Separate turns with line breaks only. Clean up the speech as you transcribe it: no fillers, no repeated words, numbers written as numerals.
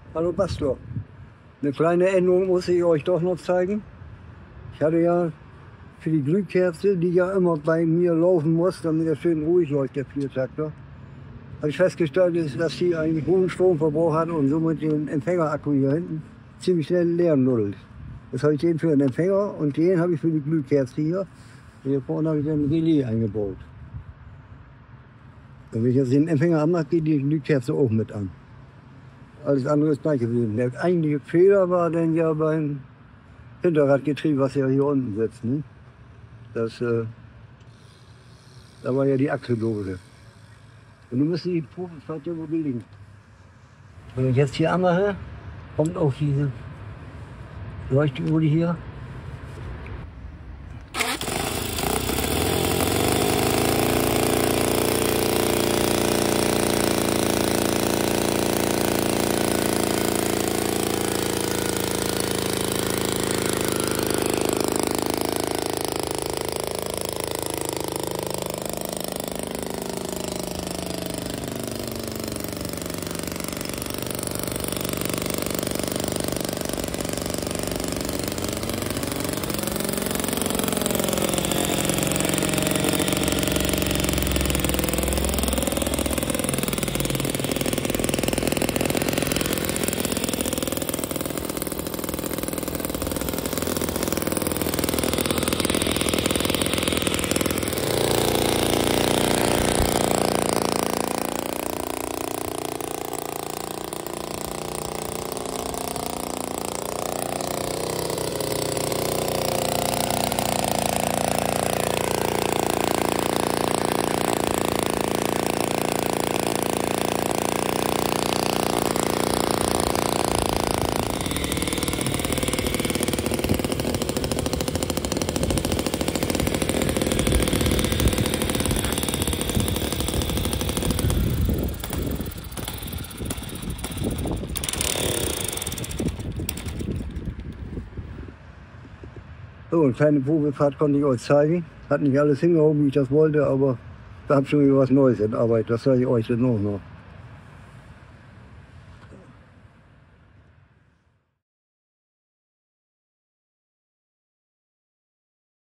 Hallo Bastler. Eine kleine Änderung muss ich euch doch noch zeigen. Ich hatte ja für die Glühkerze, die ja immer bei mir laufen muss, damit er schön ruhig läuft, der Viertakter, habe ich festgestellt, dass sie einen hohen Stromverbrauch hat und somit den Empfängerakku hier hinten ziemlich schnell leer nuddelt. Das habe ich den für den Empfänger und den habe ich für die Glühkerze hier. Hier vorne habe ich ein Relais eingebaut. Und wenn ich jetzt den Empfänger anmache, geht die Glühkerze auch mit an. Alles andere ist gleich gewesen. Der eigentliche Fehler war dann ja beim Hinterradgetriebe, was ja hier unten sitzt. Ne? Da war ja die Achsellose. Und nun müssen die Probefahrt ja wohl gelingen. Wenn ich jetzt hier anmache, kommt auch diese Leuchtdiode hier. So, eine kleine Probefahrt konnte ich euch zeigen. Hat nicht alles hingehauen, wie ich das wollte, aber da habe schon wieder was Neues in Arbeit. Das zeige ich euch dann auch noch.